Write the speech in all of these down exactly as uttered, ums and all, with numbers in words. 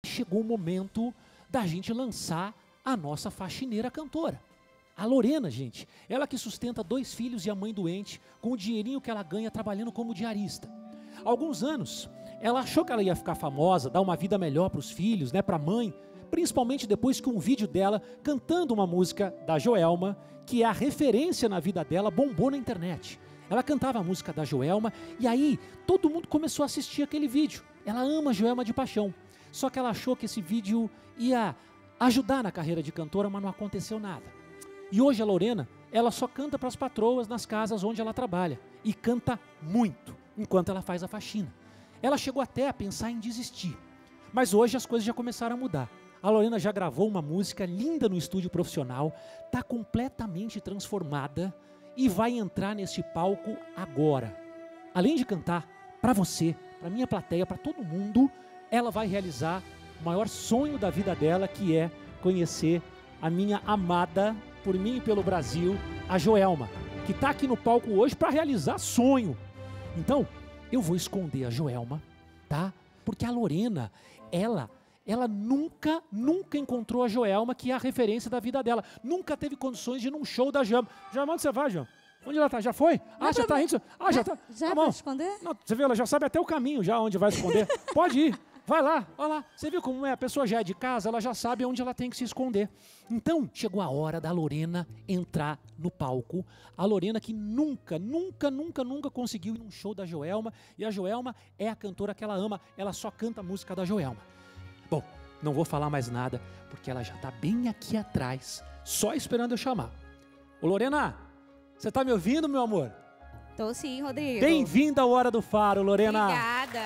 chegou o momento da gente lançar a nossa faxineira cantora. A Lorena, gente, ela que sustenta dois filhos e a mãe doente com o dinheirinho que ela ganha trabalhando como diarista. Há alguns anos, ela achou que ela ia ficar famosa, dar uma vida melhor para os filhos, né, para a mãe, principalmente depois que um vídeo dela cantando uma música da Joelma, que é a referência na vida dela, bombou na internet. Ela cantava a música da Joelma e aí todo mundo começou a assistir aquele vídeo. Ela ama a Joelma de paixão, só que ela achou que esse vídeo ia ajudar na carreira de cantora, mas não aconteceu nada. E hoje a Lorena, ela só canta para as patroas nas casas onde ela trabalha. E canta muito, enquanto ela faz a faxina. Ela chegou até a pensar em desistir. Mas hoje as coisas já começaram a mudar. A Lorena já gravou uma música linda no estúdio profissional, está completamente transformada e vai entrar nesse palco agora. Além de cantar para você, para minha plateia, para todo mundo, ela vai realizar o maior sonho da vida dela, que é conhecer a minha amada, por mim e pelo Brasil, a Joelma, que está aqui no palco hoje para realizar sonho. Então, eu vou esconder a Joelma, tá? Porque a Lorena, ela, ela nunca, nunca encontrou a Joelma, que é a referência da vida dela. Nunca teve condições de ir num show da Joelma. Joelma, onde você vai, Joelma? Onde ela tá? Já foi? Ah, já tá indo? Ah, já tá. Já tá vai bom. esconder? Não, você vê, ela já sabe até o caminho já onde vai esconder. Pode ir. Vai lá, olha lá. Você viu como é? A pessoa já é de casa, ela já sabe onde ela tem que se esconder. Então, chegou a hora da Lorena entrar no palco. A Lorena que nunca, nunca, nunca, nunca conseguiu ir num show da Joelma. E a Joelma é a cantora que ela ama. Ela só canta a música da Joelma. Bom, não vou falar mais nada, porque ela já tá bem aqui atrás, só esperando eu chamar. Ô Lorena, você tá me ouvindo, meu amor? Tô sim, Rodrigo. Bem-vinda ao Hora do Faro, Lorena. Obrigada.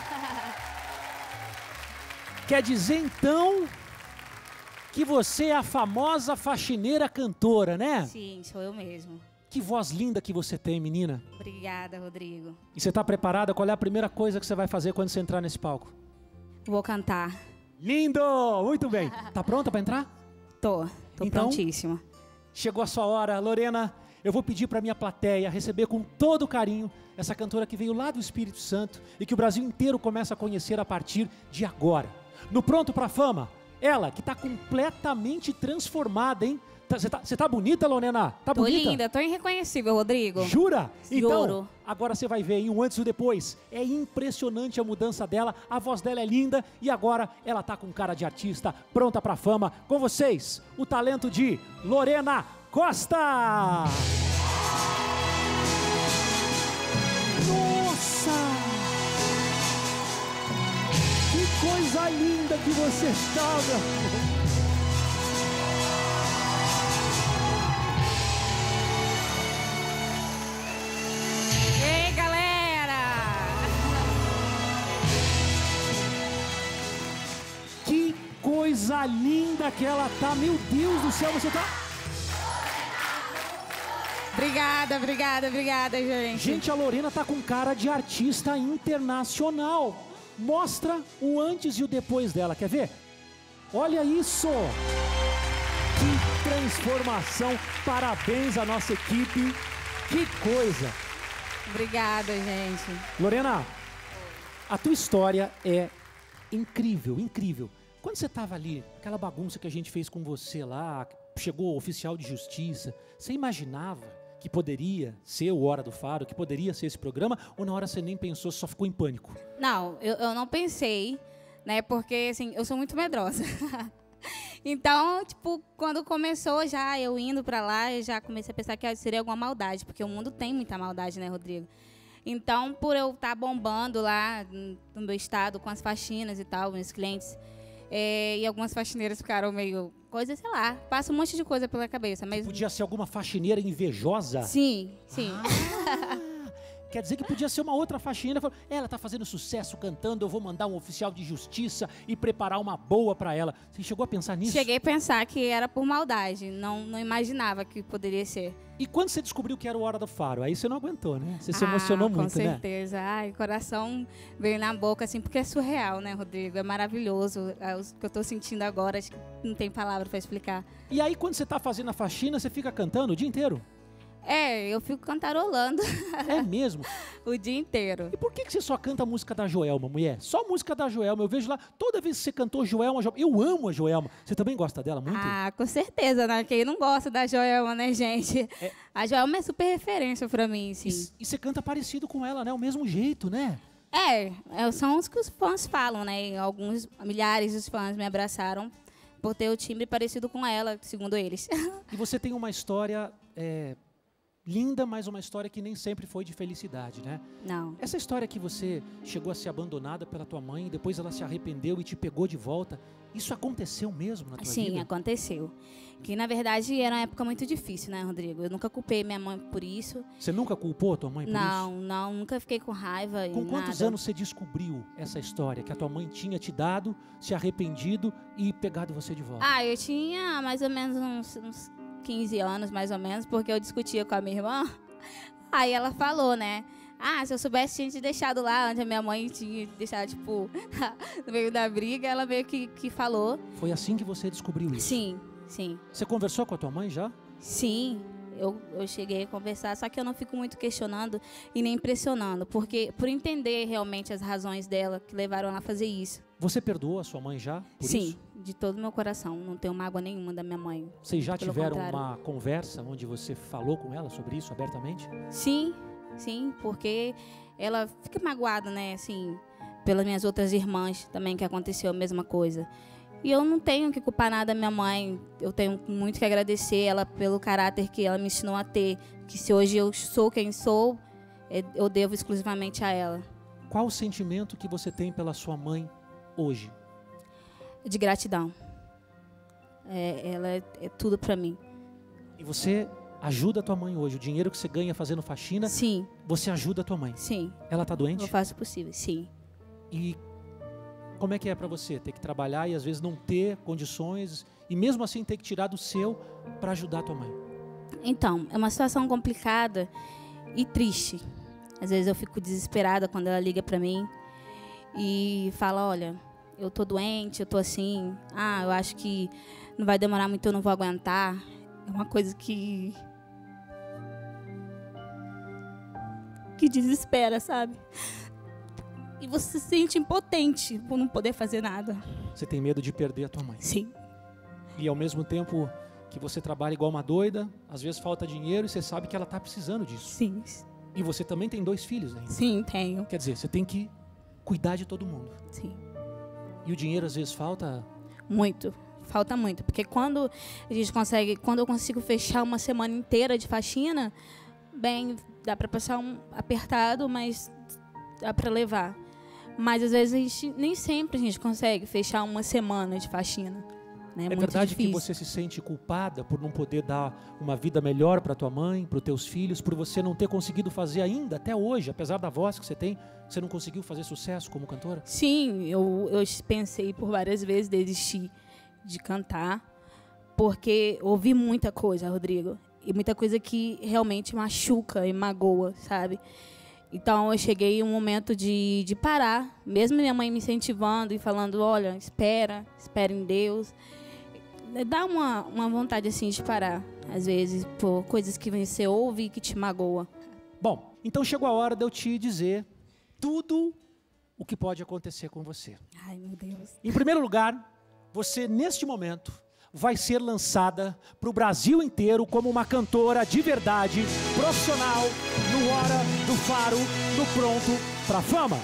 Quer dizer, então, que você é a famosa faxineira cantora, né? Sim, sou eu mesmo. Que voz linda que você tem, menina. Obrigada, Rodrigo. E você tá preparada? Qual é a primeira coisa que você vai fazer quando você entrar nesse palco? Vou cantar. Lindo! Muito bem. Tá pronta para entrar? Tô, tô então, prontíssima. Chegou a sua hora, Lorena. Eu vou pedir para minha plateia receber com todo carinho essa cantora que veio lá do Espírito Santo e que o Brasil inteiro começa a conhecer a partir de agora. No Pronto pra Fama, ela que tá completamente transformada, hein? Você tá, tá, tá bonita, Lorena? Tá tô bonita? Tô linda, tô irreconhecível, Rodrigo. Jura? Então, Juro. agora você vai ver aí um antes e o depois. É impressionante a mudança dela, a voz dela é linda e agora ela tá com cara de artista, pronta pra fama. Com vocês, o talento de Lorena Costa! Nossa! Que coisa linda que você está, meu amor! Ei, galera! Que coisa linda que ela tá! Meu Deus do céu, você tá... Obrigada, obrigada, obrigada, gente. Gente, a Lorena tá com cara de artista internacional. Mostra o antes e o depois dela, quer ver? Olha isso! Que transformação! Parabéns à nossa equipe! Que coisa! Obrigada, gente. Lorena, a tua história é incrível, incrível. Quando você tava ali, aquela bagunça que a gente fez com você lá, chegou o oficial de justiça, você imaginava que poderia ser o Hora do Faro, que poderia ser esse programa, ou na hora você nem pensou, só ficou em pânico? Não, eu, eu não pensei, né, porque, assim, eu sou muito medrosa. Então, tipo, quando começou já, eu indo pra lá, eu já comecei a pensar que seria alguma maldade, porque o mundo tem muita maldade, né, Rodrigo? Então, por eu estar bombando lá no meu estado, com as faxinas e tal, meus clientes, é, e algumas faxineiras ficaram meio... Coisa, sei lá, passa um monte de coisa pela cabeça, mas... Podia ser alguma faxineira invejosa? Sim, sim. Ah, quer dizer que podia ser uma outra faxineira. Ela tá fazendo sucesso cantando, eu vou mandar um oficial de justiça e preparar uma boa pra ela. Você chegou a pensar nisso? Cheguei a pensar que era por maldade, não, não imaginava que poderia ser. E quando você descobriu que era o Hora do Faro, aí você não aguentou, né? Você se ah, emocionou muito, né? Com certeza. Ai, o coração veio na boca, assim, porque é surreal, né, Rodrigo? É maravilhoso. É o que eu tô sentindo agora, acho que não tem palavra pra explicar. E aí, quando você tá fazendo a faxina, você fica cantando o dia inteiro? É, eu fico cantarolando É mesmo? o dia inteiro. E por que, que você só canta a música da Joelma, mulher? Só música da Joelma. Eu vejo lá, toda vez que você cantou Joelma, Joelma, eu amo a Joelma. Você também gosta dela muito? Ah, com certeza, né? Quem não gosta da Joelma, né, gente? É. A Joelma é super referência pra mim, sim. E, e você canta parecido com ela, né? O mesmo jeito, né? É, é, são os que os fãs falam, né? Alguns, milhares de fãs me abraçaram por ter o timbre parecido com ela, segundo eles. E você tem uma história é, linda, mas uma história que nem sempre foi de felicidade, né? Não. Essa história que você chegou a ser abandonada pela tua mãe, depois ela se arrependeu e te pegou de volta, isso aconteceu mesmo na tua Sim, vida? aconteceu. Que, na verdade, era uma época muito difícil, né, Rodrigo? Eu nunca culpei minha mãe por isso. Você nunca culpou a tua mãe por Não, isso? não, nunca fiquei com raiva e Com quantos nada. anos você descobriu essa história? Que a tua mãe tinha te dado, se arrependido e pegado você de volta? Ah, eu tinha mais ou menos uns, uns quinze anos, mais ou menos, porque eu discutia com a minha irmã. Aí ela falou, né? Ah, se eu soubesse, tinha te deixado lá onde a minha mãe tinha deixado, tipo, no meio da briga. Ela meio que, que falou. Foi assim que você descobriu isso? Sim, sim. Você conversou com a tua mãe já? Sim, eu, eu cheguei a conversar, só que eu não fico muito questionando e nem pressionando, porque por entender realmente as razões dela que levaram ela a fazer isso. Você perdoou a sua mãe já por Sim, isso? de todo o meu coração. Não tenho mágoa nenhuma da minha mãe. Vocês já Pelo tiveram contrário. uma conversa onde você falou com ela sobre isso abertamente? Sim, sim, porque ela fica magoada, né, assim, pelas minhas outras irmãs também, que aconteceu a mesma coisa. E eu não tenho que culpar nada da minha mãe, eu tenho muito que agradecer ela pelo caráter que ela me ensinou a ter, que se hoje eu sou quem sou, eu devo exclusivamente a ela. Qual o sentimento que você tem pela sua mãe hoje? De gratidão. É, ela é, é tudo pra mim. E você ajuda a tua mãe hoje? O dinheiro que você ganha fazendo faxina, Sim, você ajuda a tua mãe? sim, Ela tá doente? eu faço o possível, sim. E como é que é para você ter que trabalhar e às vezes não ter condições e mesmo assim ter que tirar do seu para ajudar a tua mãe? Então, é uma situação complicada e triste. Às vezes eu fico desesperada quando ela liga pra mim e fala, olha, eu tô doente, eu tô assim, ah, eu acho que não vai demorar muito, eu não vou aguentar. É uma coisa que que desespera, sabe? E você se sente impotente por não poder fazer nada. Você tem medo de perder a tua mãe. Sim. E ao mesmo tempo que você trabalha igual uma doida, às vezes falta dinheiro e você sabe que ela está precisando disso. Sim. E você também tem dois filhos ainda. Sim, tenho. Quer dizer, você tem que cuidar de todo mundo. Sim. E o dinheiro às vezes falta. Muito. Falta muito. Porque quando a gente consegue, quando eu consigo fechar uma semana inteira de faxina, bem, dá para passar um apertado, mas dá para levar. Mas às vezes a gente, nem sempre a gente consegue fechar uma semana de faxina. Né? É, é muito verdade difícil. que você se sente culpada por não poder dar uma vida melhor para tua mãe, para os teus filhos, por você não ter conseguido fazer ainda, até hoje, apesar da voz que você tem, você não conseguiu fazer sucesso como cantora? Sim, eu, eu pensei por várias vezes desistir de cantar, porque ouvi muita coisa, Rodrigo, e muita coisa que realmente machuca e magoa, sabe? Então eu cheguei em um momento de, de parar, mesmo minha mãe me incentivando e falando, olha, espera, espera em Deus. Dá uma, uma vontade assim de parar, às vezes, por coisas que você ouve e que te magoa. Bom, então chegou a hora de eu te dizer tudo o que pode acontecer com você. Ai, meu Deus. Em primeiro lugar, você neste momento vai ser lançada para o Brasil inteiro como uma cantora de verdade, profissional, no Hora do Faro, no Pronto pra Fama.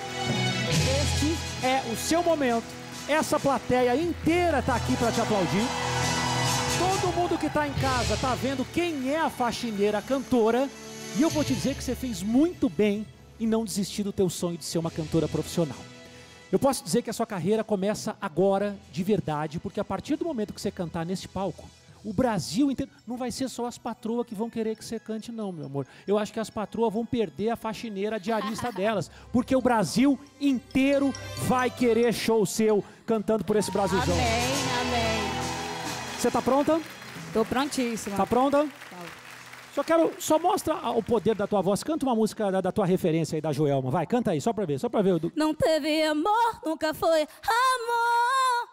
Este é o seu momento. Essa plateia inteira está aqui para te aplaudir. Todo mundo que está em casa está vendo quem é a faxineira cantora. E eu vou te dizer que você fez muito bem em não desistir do teu sonho de ser uma cantora profissional. Eu posso dizer que a sua carreira começa agora, de verdade, porque a partir do momento que você cantar nesse palco, o Brasil inteiro, não vai ser só as patroas que vão querer que você cante não, meu amor. Eu acho que as patroas vão perder a faxineira a diarista delas, porque o Brasil inteiro vai querer show seu cantando por esse Brasilzão. Amém, amém. Você tá pronta? Tô prontíssima. Tá pronta? Tá. Só quero, só mostra o poder da tua voz. Canta uma música da, da tua referência aí, da Joelma. Vai, canta aí, só pra ver, só pra ver. Não teve amor, nunca foi amor.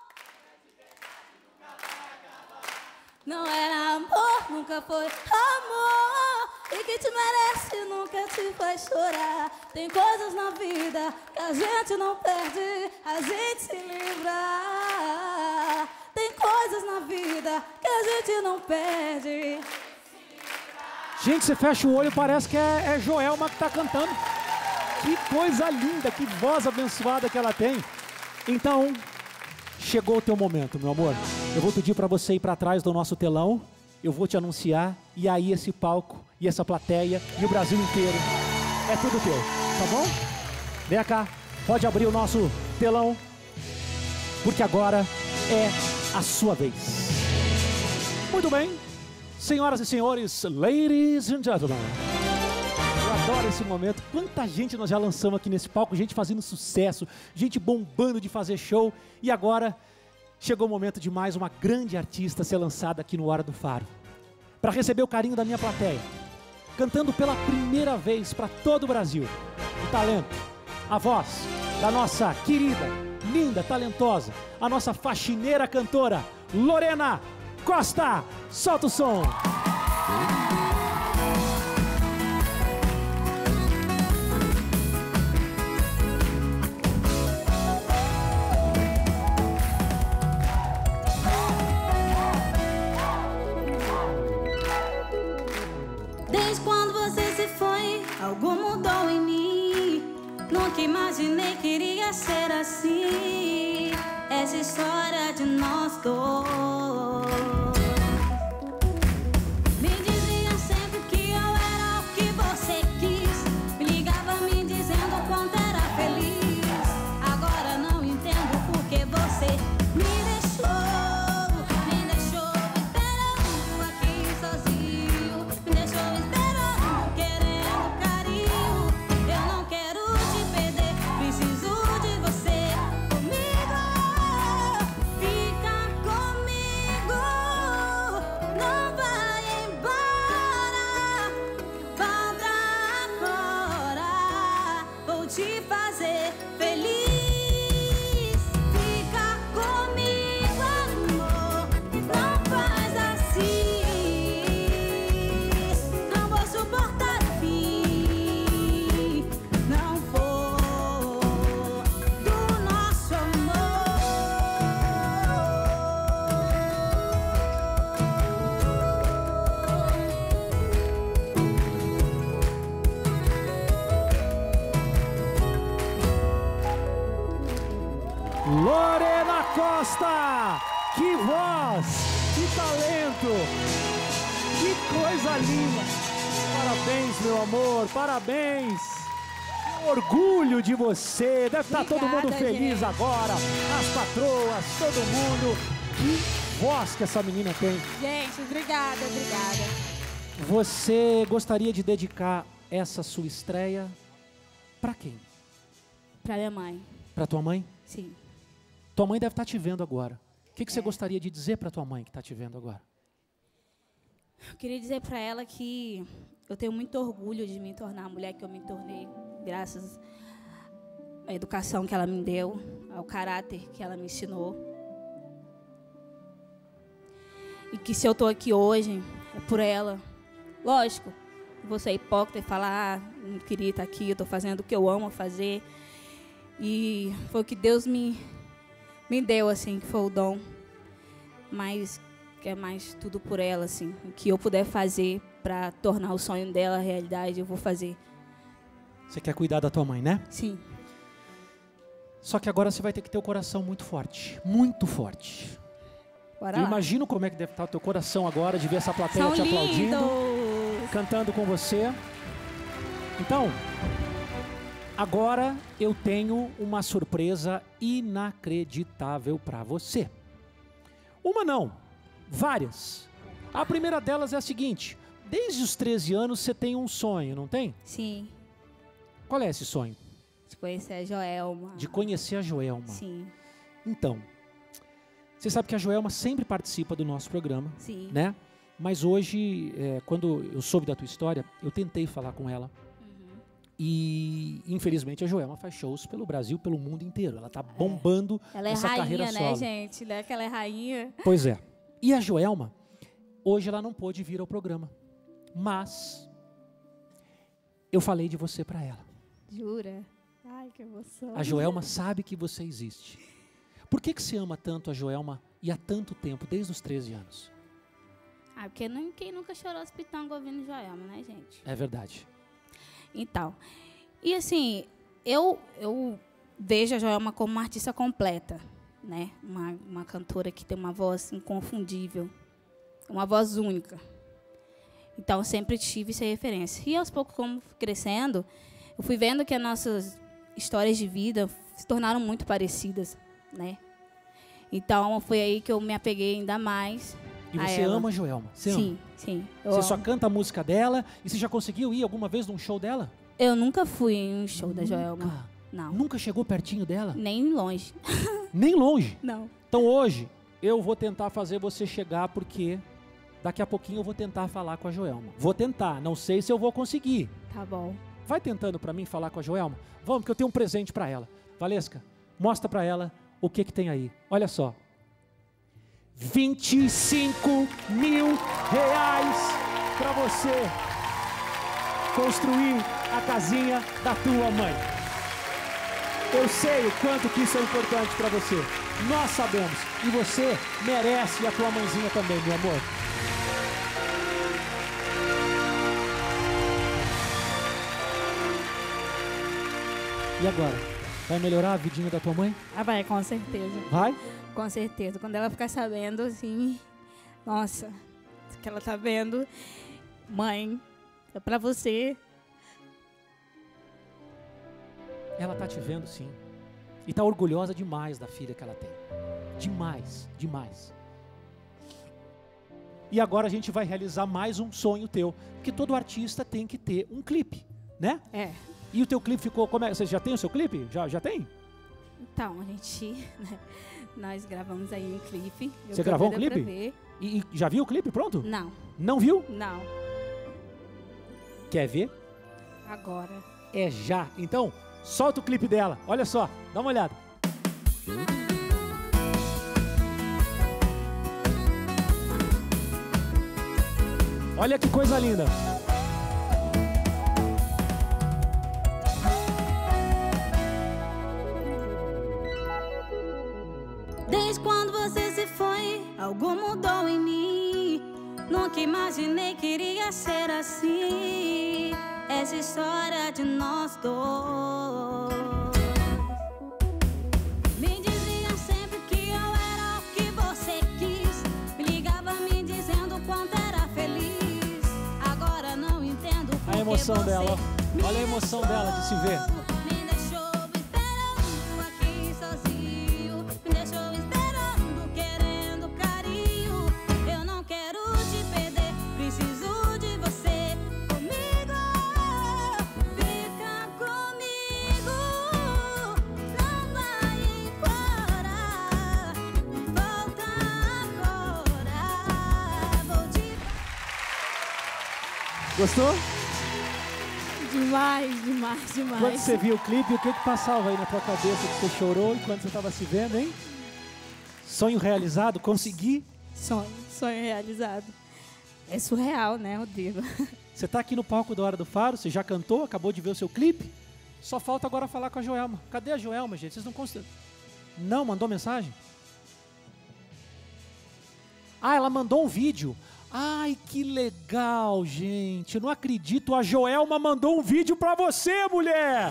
Não era amor, nunca foi amor. E que te merece nunca te faz chorar. Tem coisas na vida que a gente não perde, a gente se livra. Tem coisas na vida que a gente não perde. Gente, você fecha o olho, parece que é, é Joelma que tá cantando. Que coisa linda, que voz abençoada que ela tem. Então, chegou o teu momento, meu amor. Eu vou pedir para você ir para trás do nosso telão. Eu vou te anunciar. E aí esse palco, e essa plateia, e o Brasil inteiro. É tudo teu, tá bom? Vem cá, pode abrir o nosso telão. Porque agora é a sua vez. Muito bem. Senhoras e senhores, ladies and gentlemen. Eu adoro esse momento. Quanta gente nós já lançamos aqui nesse palco. Gente fazendo sucesso, gente bombando de fazer show. E agora chegou o momento de mais uma grande artista ser lançada aqui no Hora do Faro. Para receber o carinho da minha plateia. Cantando pela primeira vez para todo o Brasil. O talento, a voz da nossa querida, linda, talentosa, a nossa faxineira cantora, Lorena Costa. Solta o som. Desde quando você se foi, algo mudou em mim. Nunca imaginei que iria ser assim. Essa história de nós dois. Me dizia sempre que eu era o que você quis. Me ligava me dizendo o quanto era feliz. Agora não entendo por que você me deixou. Me deixou esperando aqui sozinho. Me deixou esperando, querendo carinho. Eu não quero te perder, preciso de você comigo. Fica comigo, não vai embora. Volta agora, vou te fazer feliz. Fica comigo, amor, não faz assim. Não vou suportar o fim. Não for do nosso Lorena Costa. Que voz, que talento. Que coisa linda. Parabéns, meu amor, parabéns. Que orgulho de você. Deve estar todo mundo Obrigada, feliz gente. agora. As patroas, todo mundo. Que voz que essa menina tem. Gente, obrigada, obrigada. Você gostaria de dedicar essa sua estreia para quem? Pra minha mãe, Para tua mãe? sim. Tua mãe deve estar te vendo agora. O que, que você É. gostaria de dizer para tua mãe que está te vendo agora? Eu queria dizer pra ela que eu tenho muito orgulho de me tornar a mulher que eu me tornei, graças à educação que ela me deu, ao caráter que ela me ensinou. E que se eu tô aqui hoje, é por ela. Lógico, não vou ser hipócrita e falar, ah, não queria estar aqui, eu tô fazendo o que eu amo fazer. E foi o que Deus me, me deu, assim, que foi o dom. Mas que é mais tudo por ela, assim. O que eu puder fazer para tornar o sonho dela realidade, eu vou fazer. Você quer cuidar da tua mãe, né? Sim. Só que agora você vai ter que ter o coração muito forte. Muito forte. Bora Eu lá. imagino como é que deve estar o teu coração agora, de ver essa plateia São te aplaudindo, lindos. cantando com você. Então, agora eu tenho uma surpresa inacreditável para você. Uma não, várias. A primeira delas é a seguinte: desde os treze anos você tem um sonho, não tem? Sim. Qual é esse sonho? De conhecer a Joelma. De conhecer a Joelma. Sim. Então, você sabe que a Joelma sempre participa do nosso programa, Sim. né? Mas hoje, é, quando eu soube da tua história, eu tentei falar com ela. Uhum. E, infelizmente, a Joelma faz shows pelo Brasil, pelo mundo inteiro. Ela tá bombando Ela é essa carreira rainha, né, solo. gente? Né? Que ela é rainha. Pois é. E a Joelma, hoje ela não pôde vir ao programa. Mas eu falei de você para ela. Jura? Ai, que emoção. A Joelma sabe que você existe. Por que que você ama tanto a Joelma e há tanto tempo, desde os treze anos? Ah, porque não, quem nunca chorou as pitangas ouvindo Joelma, né, gente? É verdade. Então, e assim, eu, eu vejo a Joelma como uma artista completa, né? Uma, uma cantora que tem uma voz inconfundível, uma voz única. Então, eu sempre tive essa referência. E aos poucos, como fui crescendo, eu fui vendo que as nossas histórias de vida se tornaram muito parecidas, né? Então, foi aí que eu me apeguei ainda mais. E você ela. ama a Joelma? Você sim, ama? sim. Você só canta a música dela e você já conseguiu ir alguma vez num show dela? Eu nunca fui em um show Nunca? da Joelma. Não. Nunca chegou pertinho dela? Nem longe. Nem longe? Não. Então hoje eu vou tentar fazer você chegar porque daqui a pouquinho eu vou tentar falar com a Joelma. Vou tentar, não sei se eu vou conseguir. Tá bom. Vai tentando para mim falar com a Joelma? Vamos, porque eu tenho um presente para ela. Valesca, mostra para ela o que que tem aí. Olha só. vinte e cinco mil reais para você construir a casinha da tua mãe. Eu sei o quanto que isso é importante para você. Nós sabemos. E você merece, e a tua mãezinha também, meu amor. E agora? Vai melhorar a vidinha da tua mãe? Ah, vai, com certeza. Vai? Com certeza. Quando ela ficar sabendo, assim, nossa, que ela tá vendo, mãe, é pra você. Ela tá te vendo, sim. E tá orgulhosa demais da filha que ela tem. Demais, demais. E agora a gente vai realizar mais um sonho teu. Porque todo artista tem que ter um clipe, né? É. E o teu clipe ficou... Como é? Você já tem o seu clipe? Já, já tem? Então, a gente, né, nós gravamos aí um clipe. Eu Você tô gravou um doida pra clipe? ver. E, e já viu o clipe pronto? Não, Não viu? não. Quer ver? Agora. É já. Então, solta o clipe dela. Olha só, dá uma olhada. Olha que coisa linda. Desde quando você se foi, algo mudou em mim. Nunca imaginei que iria ser assim. Essa história de nós dois. Me diziam sempre que eu era o que você quis. Me ligava me dizendo quanto era feliz. Agora não entendo por A emoção que você dela, me olha a emoção dela de se ver. Me deixou esperando aqui sozinho. Me deixou esperando, querendo carinho. Eu não quero te perder, preciso de você comigo. Fica comigo, não vai embora. Volta agora, vou te... Gostou? Demais, demais, demais. Quando você viu o clipe, o que que passava aí na tua cabeça que você chorou enquanto você estava se vendo, hein? Sonho realizado? Consegui? Sonho, sonho realizado. É surreal, né, Rodrigo? Você tá aqui no palco da Hora do Faro, você já cantou, acabou de ver o seu clipe. Só falta agora falar com a Joelma. Cadê a Joelma, gente? Vocês não constam... Não, mandou mensagem? Ah, ela mandou um vídeo. Ai, que legal, gente. Eu não acredito, a Joelma mandou um vídeo pra você, mulher!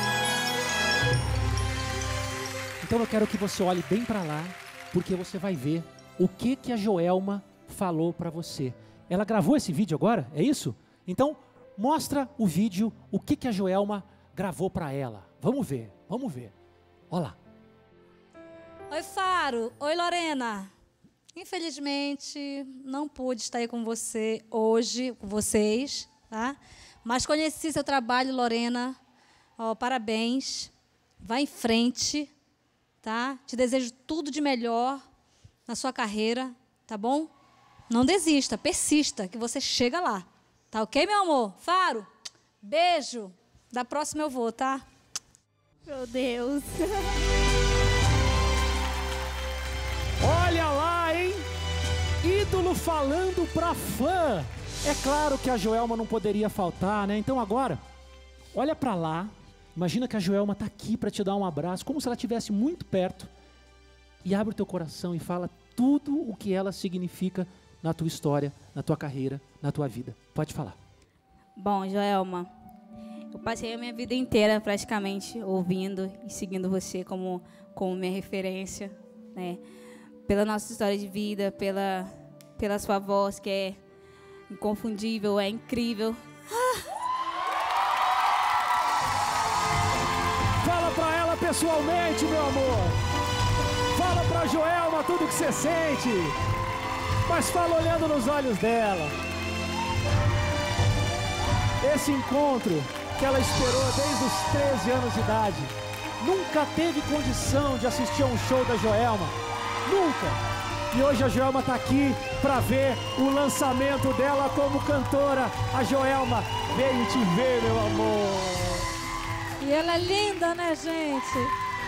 Então eu quero que você olhe bem pra lá, porque você vai ver o que que a Joelma falou pra você. Ela gravou esse vídeo agora? É isso? Então, mostra o vídeo, o que que a Joelma gravou pra ela. Vamos ver, vamos ver. Olha lá. Oi, Faro. Oi, Lorena. Infelizmente, não pude estar aí com você hoje, com vocês, tá? Mas conheci seu trabalho, Lorena. Ó, parabéns. Vá em frente, tá? Te desejo tudo de melhor na sua carreira, tá bom? Não desista, persista, que você chega lá. Tá ok, meu amor? Faro, beijo. Da próxima eu vou, tá? Meu Deus. Olha lá, hein? Ídolo falando pra fã. É claro que a Joelma não poderia faltar, né? Então agora, olha para lá, imagina que a Joelma está aqui para te dar um abraço, como se ela estivesse muito perto, e abre o teu coração e fala tudo o que ela significa na tua história, na tua carreira, na tua vida. Pode falar. Bom, Joelma, eu passei a minha vida inteira praticamente ouvindo e seguindo você como, como minha referência, né? Pela nossa história de vida, pela, pela sua voz que é inconfundível, é incrível. Fala pra ela pessoalmente, meu amor. Fala pra Joelma tudo que você sente. Mas fala olhando nos olhos dela. Esse encontro que ela esperou desde os treze anos de idade. Nunca teve condição de assistir a um show da Joelma. Nunca. E hoje a Joelma está aqui para ver o lançamento dela como cantora. A Joelma veio te ver, meu amor. E ela é linda, né, gente?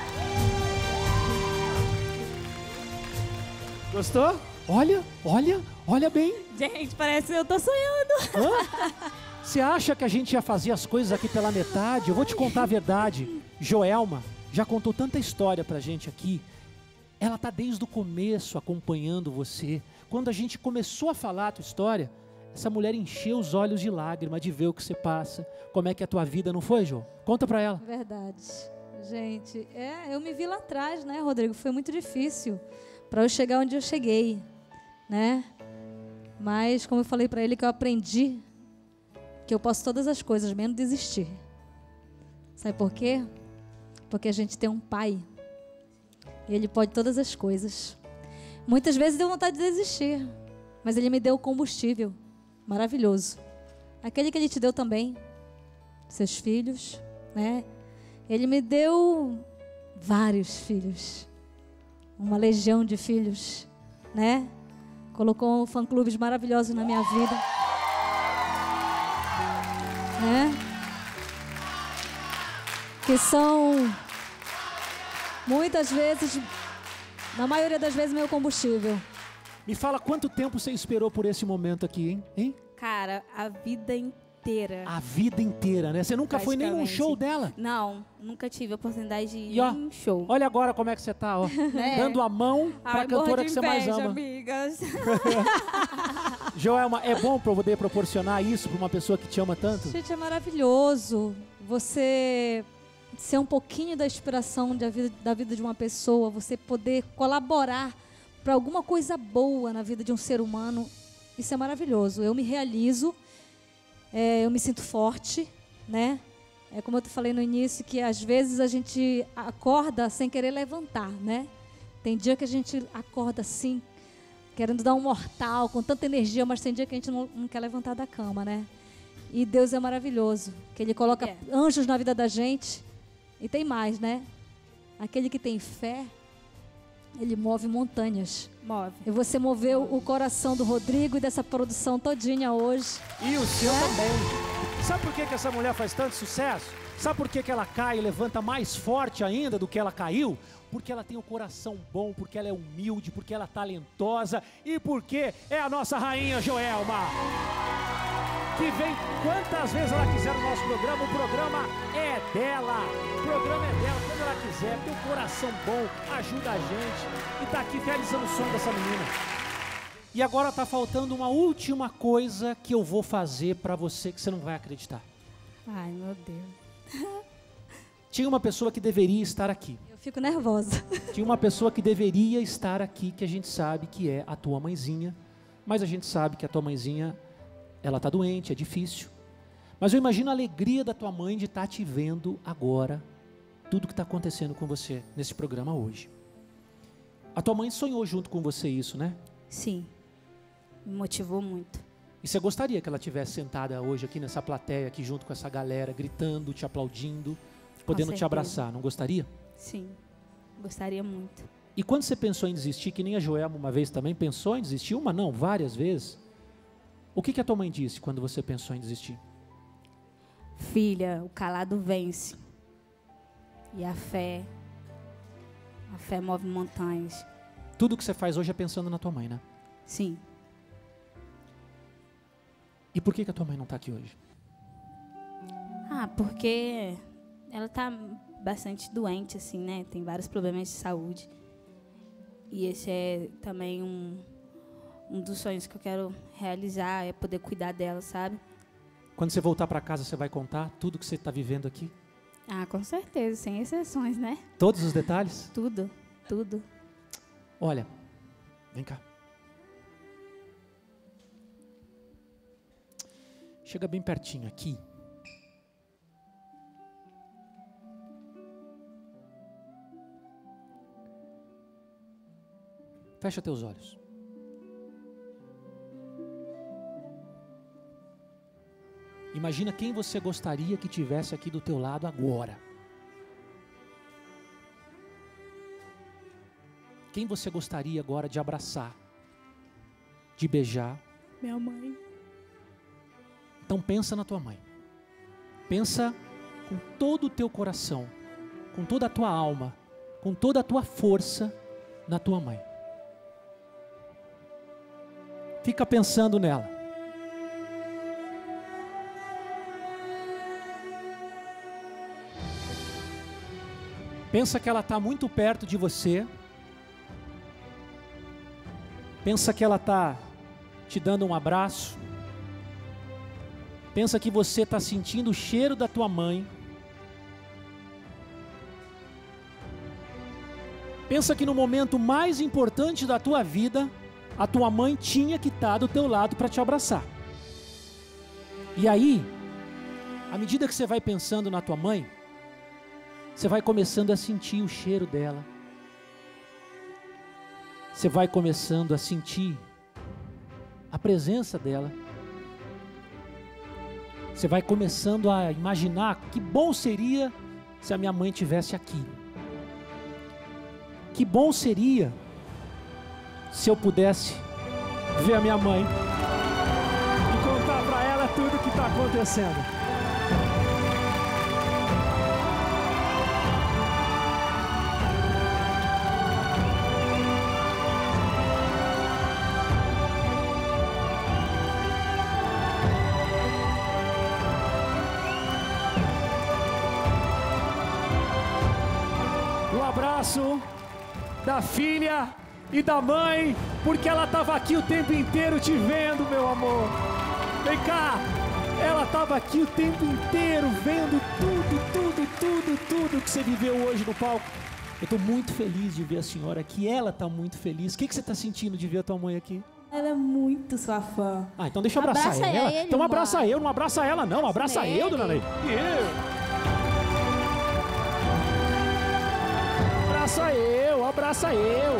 Gostou? Olha, olha, olha bem. Gente, parece que eu tô sonhando. Hã? Você acha que a gente ia fazer as coisas aqui pela metade? Eu vou te contar a verdade. Joelma já contou tanta história pra gente aqui. Ela tá desde o começo acompanhando você. Quando a gente começou a falar a tua história, essa mulher encheu os olhos de lágrima de ver o que você passa. Como é que é a tua vida, não foi, Jô? Conta pra ela. Verdade. Gente, é, eu me vi lá atrás, né, Rodrigo? Foi muito difícil para eu chegar onde eu cheguei, né? Mas, como eu falei para ele, que eu aprendi que eu posso todas as coisas, menos desistir. Sabe por quê? Porque a gente tem um pai. E ele pode todas as coisas. Muitas vezes deu vontade de desistir, mas ele me deu combustível maravilhoso. Aquele que ele te deu também, seus filhos, né? Ele me deu vários filhos, uma legião de filhos, né? Colocou fã-clubes maravilhosos na minha vida, né? Que são muitas vezes, na maioria das vezes, meu combustível. Me fala quanto tempo você esperou por esse momento aqui, hein? hein? Cara, a vida inteira. A vida inteira, né? Você nunca foi nem num show dela? Não, nunca tive a oportunidade de ir E ó, em um show. olha agora como é que você tá, ó. Né? Dando a mão pra Ai, cantora morro de que você mais inveja, ama. amigas. Joelma, é bom pra eu poder proporcionar isso pra uma pessoa que te ama tanto? Gente, é maravilhoso você ser um pouquinho da inspiração da vida, da vida de uma pessoa, você poder colaborar para alguma coisa boa na vida de um ser humano. Isso é maravilhoso. Eu me realizo, é, eu me sinto forte, né? É como eu te falei no início, que às vezes a gente acorda sem querer levantar, né? Tem dia que a gente acorda assim, querendo dar um mortal, com tanta energia, mas tem dia que a gente não, não quer levantar da cama, né? E Deus é maravilhoso, que Ele coloca É. anjos na vida da gente. E tem mais, né? Aquele que tem fé, ele move montanhas. Move. E você moveu o coração do Rodrigo e dessa produção todinha hoje. E o seu também. Sabe por que, que essa mulher faz tanto sucesso? Sabe por que, que ela cai e levanta mais forte ainda do que ela caiu? Porque ela tem o coração bom, porque ela é humilde, porque ela é talentosa e porque é a nossa rainha Joelma. Que vem quantas vezes ela quiser no nosso programa, o programa é dela. O programa é dela, quando ela quiser, tem um coração bom, ajuda a gente e tá aqui realizando o sonho dessa menina. E agora tá faltando uma última coisa que eu vou fazer pra você que você não vai acreditar. Ai, meu Deus. Tinha uma pessoa que deveria estar aqui. Eu fico nervosa. Tinha uma pessoa que deveria estar aqui, que a gente sabe que é a tua mãezinha, mas a gente sabe que a tua mãezinha, ela está doente, é difícil. Mas eu imagino a alegria da tua mãe de estar te vendo agora, tudo que está acontecendo com você nesse programa hoje. A tua mãe sonhou junto com você isso, né? Sim, me motivou muito. E você gostaria que ela estivesse sentada hoje aqui nessa plateia, aqui junto com essa galera, gritando, te aplaudindo, podendo te certeza. abraçar, não gostaria? Sim, gostaria muito. E quando você pensou em desistir, que nem a Joelma uma vez também pensou em desistir, uma não, várias vezes, o que, que a tua mãe disse quando você pensou em desistir? Filha, o calado vence. E a fé, a fé move montanhas. Tudo que você faz hoje é pensando na tua mãe, né? Sim. E por que, que a tua mãe não está aqui hoje? Ah, porque ela tá bastante doente, assim, né? Tem vários problemas de saúde. E esse é também um, um dos sonhos que eu quero realizar, é poder cuidar dela, sabe? Quando você voltar para casa, você vai contar tudo que você está vivendo aqui? Ah, com certeza, sem exceções, né? Todos os detalhes? Tudo, tudo. Olha, vem cá. Chega bem pertinho aqui. Fecha teus olhos. Imagina quem você gostaria que tivesse aqui do teu lado agora. Quem você gostaria agora de abraçar, de beijar? Minha mãe. Então pensa na tua mãe. Pensa com todo o teu coração, com toda a tua alma, com toda a tua força na tua mãe. Fica pensando nela. Pensa que ela está muito perto de você. Pensa que ela está te dando um abraço. Pensa que você está sentindo o cheiro da tua mãe. Pensa que no momento mais importante da tua vida, a tua mãe tinha que estar do teu lado para te abraçar. E aí, à medida que você vai pensando na tua mãe, você vai começando a sentir o cheiro dela. Você vai começando a sentir a presença dela. Você vai começando a imaginar que bom seria se a minha mãe estivesse aqui. Que bom seria se eu pudesse ver a minha mãe e contar para ela tudo o que está acontecendo. Da filha e da mãe, porque ela estava aqui o tempo inteiro te vendo, meu amor. Vem cá, ela estava aqui o tempo inteiro vendo tudo, tudo, tudo, tudo que você viveu hoje no palco. Eu estou muito feliz de ver a senhora aqui, ela está muito feliz. O que, que você está sentindo de ver a tua mãe aqui? Ela é muito sua fã. Ah, então deixa eu abraçar Abraça ela. ele, Então abraça mano. eu, não abraça ela não, abraça eu, dona Lei. Eu. Abraça eu, abraça eu.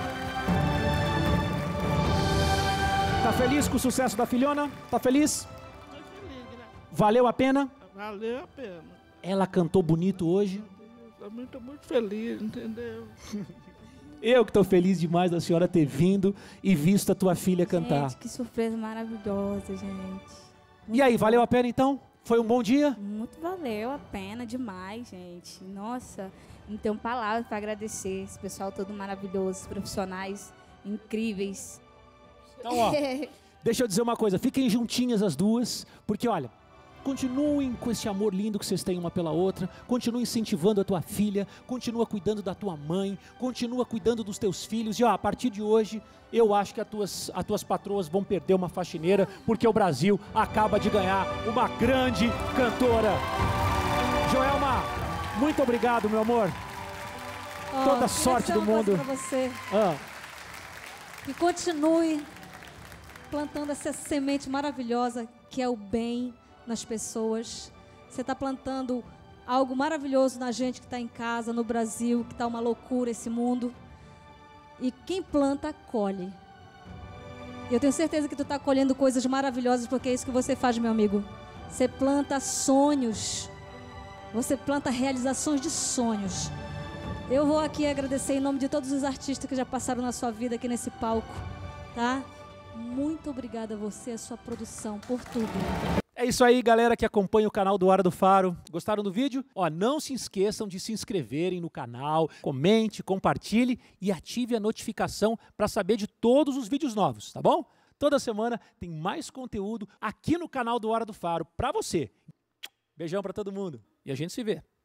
Tá feliz com o sucesso da filhona? Tá feliz? Tô feliz, né? Valeu a pena? Valeu a pena. Ela cantou bonito hoje. Tô muito, muito feliz, entendeu? Eu que tô feliz demais da senhora ter vindo e visto a tua filha cantar. Gente, que surpresa maravilhosa, gente. E aí, valeu a pena então? Foi um bom dia? Muito valeu a pena demais, gente. Nossa, não tenho palavras para agradecer esse pessoal todo maravilhoso, profissionais incríveis. Então, ó, deixa eu dizer uma coisa, fiquem juntinhas as duas, porque olha, continuem com esse amor lindo que vocês têm uma pela outra, continua incentivando a tua filha, continua cuidando da tua mãe, continua cuidando dos teus filhos, e ó, a partir de hoje, eu acho que as tuas, as tuas patroas vão perder uma faxineira, porque o Brasil acaba de ganhar uma grande cantora. Joelma, muito obrigado, meu amor. Ó, Toda queria sorte dizer do uma coisa mundo. pra você, Ah, que continue plantando essa semente maravilhosa que é o bem nas pessoas. Você está plantando algo maravilhoso na gente que está em casa, no Brasil, que está uma loucura esse mundo. E quem planta, colhe. E eu tenho certeza que tu está colhendo coisas maravilhosas, porque é isso que você faz, meu amigo. Você planta sonhos. Você planta realizações de sonhos. Eu vou aqui agradecer em nome de todos os artistas que já passaram na sua vida aqui nesse palco, tá? Muito obrigada a você, a sua produção, por tudo. é isso aí, galera que acompanha o canal do Hora do Faro. Gostaram do vídeo? Ó, não se esqueçam de se inscreverem no canal, comente, compartilhe e ative a notificação para saber de todos os vídeos novos, tá bom? Toda semana tem mais conteúdo aqui no canal do Hora do Faro para você. Beijão para todo mundo. E a gente se vê.